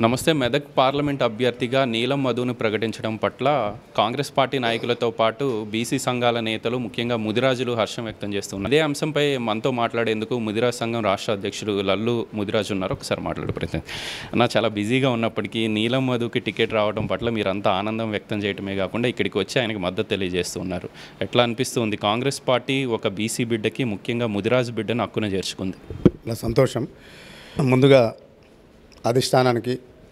నమస్తే. మెదక్ పార్లమెంట్ అభ్యర్థిగా నీలం మధును ప్రకటించడం పట్ల కాంగ్రెస్ పార్టీ నాయకులతో పాటు బీసీ సంఘాల నేతలు, ముఖ్యంగా ముదిరాజులు హర్షం వ్యక్తం చేస్తున్నారు. అదే అంశంపై మనతో మాట్లాడేందుకు ముదిరాజ్ సంఘం రాష్ట్ర అధ్యక్షుడు లల్లు ముదిరాజు ఉన్నారు. ఒకసారి మాట్లాడే ప్రయత్నం. అన్న, చాలా బిజీగా ఉన్నప్పటికీ నీలం మధుకి టికెట్ రావడం పట్ల మీరంతా ఆనందం వ్యక్తం చేయడమే కాకుండా ఇక్కడికి వచ్చి ఆయనకు మద్దతు తెలియజేస్తున్నారు. ఎట్లా అనిపిస్తుంది? కాంగ్రెస్ పార్టీ ఒక బీసీ బిడ్డకి, ముఖ్యంగా ముదిరాజు బిడ్డను హక్కున చేర్చుకుంది. సంతోషం. ముందుగా అధిష్టానానికి,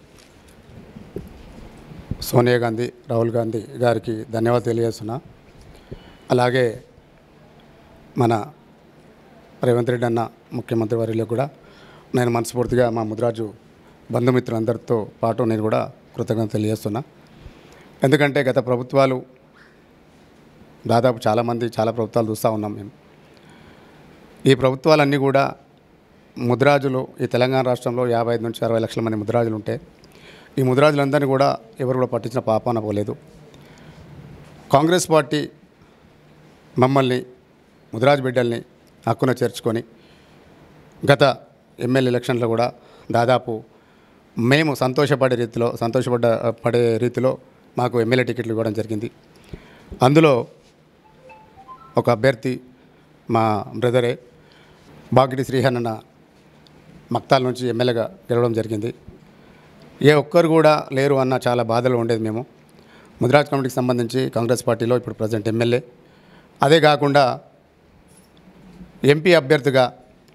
సోనియా గాంధీ, రాహుల్ గాంధీ గారికి ధన్యవాదాలు తెలియజేస్తున్నా. అలాగే మన రేవంత్ రెడ్డి అన్న ముఖ్యమంత్రి వారిలో కూడా నేను మనస్ఫూర్తిగా మా ముదిరాజు బంధుమిత్రులందరితో పాటు నేను కూడా కృతజ్ఞత తెలియజేస్తున్నా. ఎందుకంటే గత ప్రభుత్వాలు దాదాపు చాలా ప్రభుత్వాలు చూస్తూ ఉన్నాం మేము. ఈ ప్రభుత్వాలన్నీ కూడా ముదిరాజులు, ఈ తెలంగాణ రాష్ట్రంలో 55 నుంచి 60 లక్షల మంది ముదిరాజులు ఉంటే ఈ ముదిరాజులందరినీ కూడా ఎవరు కూడా పట్టించిన పాపాన పోలేదు. కాంగ్రెస్ పార్టీ మమ్మల్ని, ముదిరాజు బిడ్డల్ని హక్కున చేర్చుకొని గత ఎమ్మెల్యే ఎలక్షన్లో కూడా దాదాపు మేము సంతోషపడే రీతిలో మాకు ఎమ్మెల్యే టికెట్లు ఇవ్వడం జరిగింది. అందులో ఒక అభ్యర్థి మా బ్రదరే బాగిడి శ్రీహన్ అన్న మక్తాల నుంచి ఎమ్మెల్యేగా గెలవడం జరిగింది. ఏ ఒక్కరు కూడా లేరు అన్న చాలా బాధలో ఉండేది మేము. ముదిరాజ్ కమిటీకి సంబంధించి కాంగ్రెస్ పార్టీలో ఇప్పుడు ప్రజెంట్ ఎమ్మెల్యే, అదే కాకుండా ఎంపీ అభ్యర్థిగా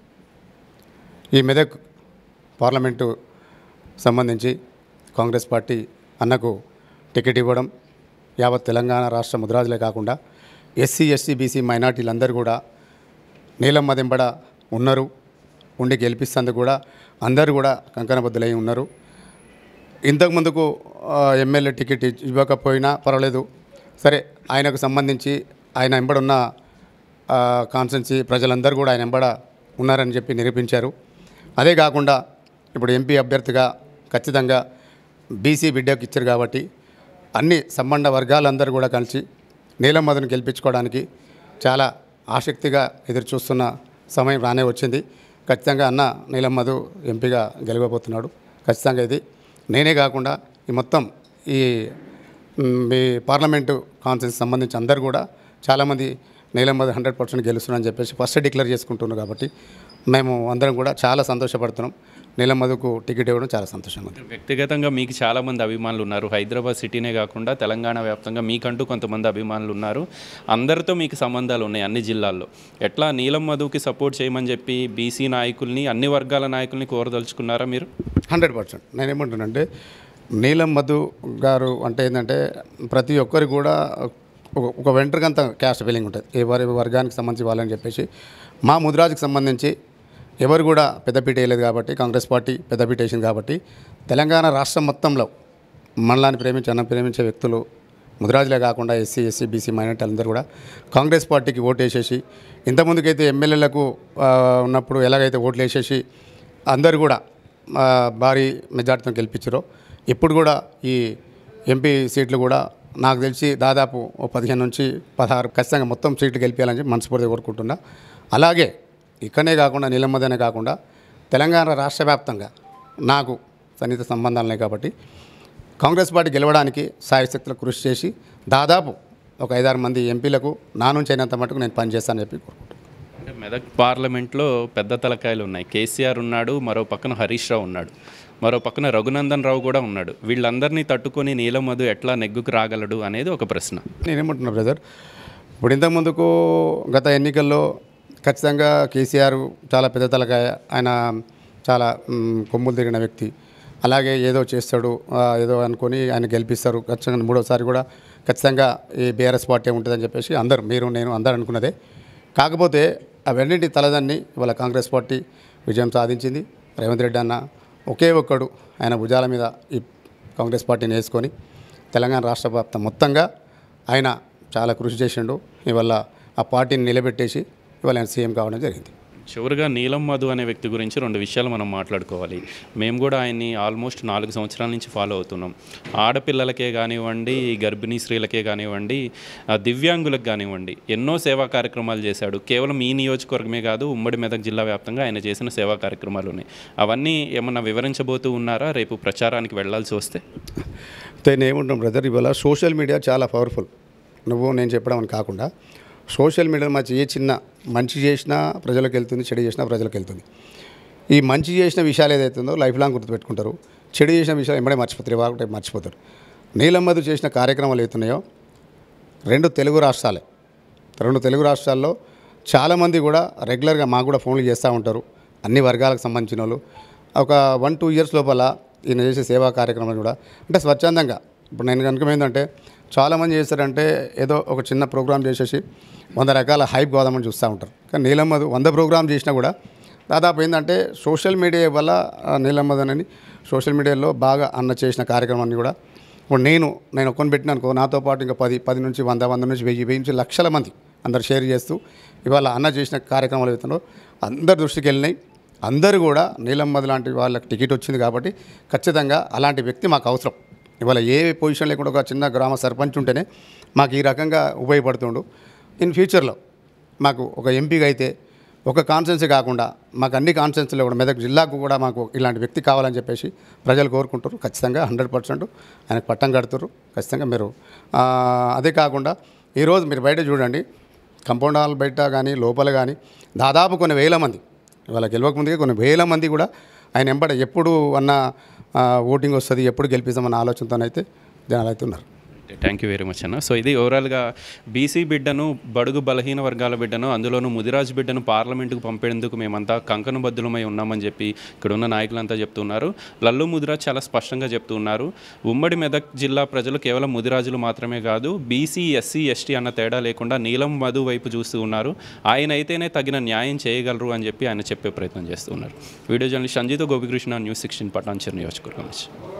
ఈ మెదక్ పార్లమెంటు సంబంధించి కాంగ్రెస్ పార్టీ అన్నకు టికెట్ ఇవ్వడం, యావత్ తెలంగాణ రాష్ట్ర ముదిరాజులే కాకుండా ఎస్సీ, ఎస్టీ, బీసీ మైనార్టీలందరూ కూడా నీలం మదెంబడ ఉండి గెలిపిస్తేందుకు కూడా అందరూ కూడా కంకణబద్దులై ఉన్నారు. ఇంతకుముందుకు ఎమ్మెల్యే టికెట్ ఇవ్వకపోయినా పర్వాలేదు, సరే ఆయనకు సంబంధించి ఆయన ఎంబడున్న కాన్స్టిట్యున్సీ ప్రజలందరూ కూడా ఆయన ఎంబడ ఉన్నారని చెప్పి నిరూపించారు. అదే కాకుండా ఇప్పుడు ఎంపీ అభ్యర్థిగా ఖచ్చితంగా బీసీ బిడ్డకు ఇచ్చారు కాబట్టి అన్ని సంబంధ వర్గాలందరూ కూడా కలిసి నీలం మధును గెలిపించుకోవడానికి చాలా ఆసక్తిగా ఎదురు చూస్తున్న సమయం రానే వచ్చింది. ఖచ్చితంగా అన్న నీలం మధు ఎంపీగా గెలవబోతున్నాడు. ఖచ్చితంగా ఇది నేనే కాకుండా ఈ మొత్తం మీ పార్లమెంటు కాన్ఫరెన్స్ సంబంధించి అందరూ కూడా చాలామంది నీలం మధు 100% గెలుస్తున్నారని చెప్పేసి ఫస్ట్ డిక్లేర్ చేసుకుంటున్నారు. కాబట్టి మేము అందరం కూడా చాలా సంతోషపడుతున్నాం. నీలం మధుకు టికెట్ ఇవ్వడం చాలా సంతోషంగా ఉంది. వ్యక్తిగతంగా మీకు చాలామంది అభిమానులు ఉన్నారు. హైదరాబాద్ సిటీనే కాకుండా తెలంగాణ వ్యాప్తంగా మీకంటూ కొంతమంది అభిమానులు ఉన్నారు. అందరితో మీకు సంబంధాలు ఉన్నాయి అన్ని జిల్లాల్లో. ఎట్లా నీలం మధుకి సపోర్ట్ చేయమని చెప్పి బీసీ నాయకుల్ని, అన్ని వర్గాల నాయకుల్ని కోరదలుచుకున్నారా మీరు? 100%. నేనేమంటున్నానంటే నీలం మధు గారు అంటే ఏంటంటే ప్రతి ఒక్కరు కూడా ఒక వెంటర్కంత క్యాస్ట్ ఫీలింగ్ ఉంటుంది, ఎవరి వర్గానికి సంబంధించి వాళ్ళని చెప్పేసి. మా ముదిరాజుకి సంబంధించి ఎవరు కూడా పెద్దపీట వేయలేదు కాబట్టి, కాంగ్రెస్ పార్టీ పెద్దపీట వేసింది కాబట్టి తెలంగాణ రాష్ట్రం మొత్తంలో మనలాని ప్రేమించే వ్యక్తులు ముదిరాజులే కాకుండా ఎస్సీ, ఎస్సీ, బీసీ మైనార్టీ అందరూ కూడా కాంగ్రెస్ పార్టీకి ఓటు వేసేసి, ఇంతకుముందుకైతే ఎమ్మెల్యేలకు ఉన్నప్పుడు ఎలాగైతే ఓట్లు వేసేసి అందరూ కూడా భారీ మెజార్టీతో గెలిపించారో, ఇప్పుడు కూడా ఈ ఎంపీ సీట్లు కూడా నాకు తెలిసి దాదాపు 15 నుంచి 16 ఖచ్చితంగా మొత్తం సీట్లు గెలిపించాలని చెప్పి మనస్ఫూర్తిగా కోరుకుంటున్నా. అలాగే ఇక్కడనే కాకుండా నీలం మధునే కాకుండా తెలంగాణ రాష్ట్ర వ్యాప్తంగా నాకు సన్నిహిత సంబంధాలు ఉన్నాయి కాబట్టి కాంగ్రెస్ పార్టీ గెలవడానికి సాయశక్తులు కృషి చేసి దాదాపు ఒక 5-6 మంది ఎంపీలకు నా నుంచి అయినంత మటుకు నేను పనిచేస్తానని చెప్పి కోరుకుంటున్నాను. అంటే మెదక్ పార్లమెంట్లో పెద్ద తలకాయలు ఉన్నాయి. కేసీఆర్ ఉన్నాడు, మరో పక్కన హరీష్ రావు ఉన్నాడు, మరో పక్కన రఘునందన్ రావు కూడా ఉన్నాడు. వీళ్ళందరినీ తట్టుకొని నీలం మధు ఎట్లా నెగ్గుకు రాగలడు అనేది ఒక ప్రశ్న. నేనేమంటున్నా బ్రదర్, ఇప్పుడు ఇంతకుముందుకు గత ఎన్నికల్లో ఖచ్చితంగా కేసీఆర్ చాలా పెద్ద తలకాయ, ఆయన చాలా కొమ్ములు తిరిగిన వ్యక్తి. అలాగే ఏదో చేస్తాడు ఏదో అనుకొని ఆయన గెలిపిస్తారు. ఖచ్చితంగా మూడోసారి కూడా ఖచ్చితంగా ఈ బీఆర్ఎస్ పార్టీ ఉంటుందని చెప్పేసి అందరూ, మీరు నేను అందరూ అనుకున్నదే. కాకపోతే అవన్నింటి తలదన్ని ఇవాళ కాంగ్రెస్ పార్టీ విజయం సాధించింది. రేవంత్ రెడ్డి అన్న ఒకే ఒక్కడు ఆయన భుజాల మీద ఈ కాంగ్రెస్ పార్టీని వేసుకొని తెలంగాణ రాష్ట్ర వ్యాప్తం మొత్తంగా ఆయన చాలా కృషి చేసిండు. ఇవాళ ఆ పార్టీని నిలబెట్టేసి ఇవాళ ఆయన సీఎం కావడం జరిగింది. చివరిగా నీలం మధు అనే వ్యక్తి గురించి 2 విషయాలు మనం మాట్లాడుకోవాలి. మేము కూడా ఆయన్ని ఆల్మోస్ట్ 4 సంవత్సరాల నుంచి ఫాలో అవుతున్నాం. ఆడపిల్లలకే కానివ్వండి, గర్భిణీ స్త్రీలకే కానివ్వండి, దివ్యాంగులకు కానివ్వండి ఎన్నో సేవా కార్యక్రమాలు చేశాడు. కేవలం ఈ నియోజకవర్గమే కాదు, ఉమ్మడి మెదక్ జిల్లా వ్యాప్తంగా ఆయన చేసిన సేవా కార్యక్రమాలు ఉన్నాయి. అవన్నీ ఏమన్నా వివరించబోతూ ఉన్నారా రేపు ప్రచారానికి వెళ్ళాల్సి వస్తే? నేను ఏముంటాం బ్రదర్, ఇవాళ సోషల్ మీడియా చాలా పవర్ఫుల్. నువ్వు నేను చెప్పడం అని కాకుండా సోషల్ మీడియా మంచి ఏ చిన్న మంచి చేసినా ప్రజలకు వెళ్తుంది, చెడు చేసినా ప్రజలకు వెళ్తుంది. ఈ మంచి చేసిన విషయాలు ఏదైతుందో లైఫ్ లాంగ్ గుర్తుపెట్టుకుంటారు, చెడు చేసిన విషయాలు ఎంబడే మర్చిపోతారు, ఇవాళ మర్చిపోతారు. నీలం మధు చేసిన కార్యక్రమాలు అవుతున్నాయో 2 తెలుగు రాష్ట్రాల్లో చాలామంది కూడా రెగ్యులర్గా మాకు కూడా ఫోన్లు చేస్తూ ఉంటారు. అన్ని వర్గాలకు సంబంధించిన వాళ్ళు ఒక 1-2 ఇయర్స్ లోపల ఈయన చేసే సేవా కార్యక్రమాలు కూడా అంటే స్వచ్ఛందంగా. ఇప్పుడు నేను కనుక ఏంటంటే చాలామంది చేస్తారంటే ఏదో ఒక చిన్న ప్రోగ్రామ్ చేసేసి 100 రకాల హైప్ కాదామని చూస్తూ ఉంటారు. కానీ నీలం మధు 100 ప్రోగ్రామ్ చేసినా కూడా దాదాపు ఏంటంటే సోషల్ మీడియా వల్ల నీలం మధు అని సోషల్ మీడియాలో బాగా అన్న చేసిన కార్యక్రమాన్ని కూడా ఇప్పుడు నేను ఒక్కని పెట్టిన అనుకో, నాతో పాటు ఇంకా 10 నుంచి 100 నుంచి 1000 నుంచి లక్షల మంది అందరు షేర్ చేస్తూ ఇవాళ అన్న చేసిన కార్యక్రమాలు అవుతున్నారో అందరి దృష్టికి వెళ్ళినాయి. అందరూ కూడా నీలం మధు లాంటి వాళ్ళకి టికెట్ వచ్చింది కాబట్టి ఖచ్చితంగా అలాంటి వ్యక్తి మాకు అవసరం. ఇవాళ ఏ పొజిషన్ లేకుండా ఒక చిన్న గ్రామ సర్పంచ్ ఉంటేనే మాకు ఈ రకంగా ఉపయోగపడుతుండు. ఇన్ ఫ్యూచర్లో మాకు ఒక ఎంపీగా అయితే ఒక కాన్స్టెన్సీ కాకుండా మాకు అన్ని కాన్స్టెన్సీలో కూడా మెదక్ జిల్లాకు కూడా మాకు ఇలాంటి వ్యక్తి కావాలని చెప్పేసి ప్రజలు కోరుకుంటారు. ఖచ్చితంగా 100% ఆయనకు పట్టం కడుతున్నారు. ఖచ్చితంగా మీరు అదే కాకుండా ఈరోజు మీరు బయట చూడండి, కంపౌండ్ హాల్ బయట కానీ లోపల కానీ దాదాపు కొన్ని వేల మంది ఇవాళ గెలవకముందుకే కొన్ని వేల మంది కూడా ఆయన ఎంబడ ఎప్పుడు అన్న ఓటింగ్ వస్తుంది, ఎప్పుడు గెలిపిస్తామన్న ఆలోచనతోనైతే జనాలు అయితే ఉన్నారు. థ్యాంక్ యూ వెరీ మచ్ అన్న. సో ఇది ఓవరాల్గా బీసీ బిడ్డను, బడుగు బలహీన వర్గాల బిడ్డను, అందులోనూ ముదిరాజు బిడ్డను పార్లమెంటుకు పంపేందుకు మేమంతా కంకణబద్ధులమై ఉన్నామని చెప్పి ఇక్కడ ఉన్న నాయకులంతా చెప్తున్నారు. లల్లు ముదిరాజ్ చాలా స్పష్టంగా చెప్తున్నారు, ఉమ్మడి మెదక్ జిల్లా ప్రజలు కేవలం ముదిరాజులు మాత్రమే కాదు, బీసీ, ఎస్సీ, ఎస్టీ అన్న తేడా లేకుండా నీలం మధు వైపు చూస్తూ ఉన్నారు. ఆయన అయితేనే తగిన న్యాయం చేయగలరు అని చెప్పి ఆయన చెప్పే ప్రయత్నం చేస్తూ ఉన్నారు. వీడియో జర్నలిస్ట్ సంజీతో గోపికృష్ణ, న్యూస్ 16 పటాన్చెరు నియోజకవర్గం నుంచి.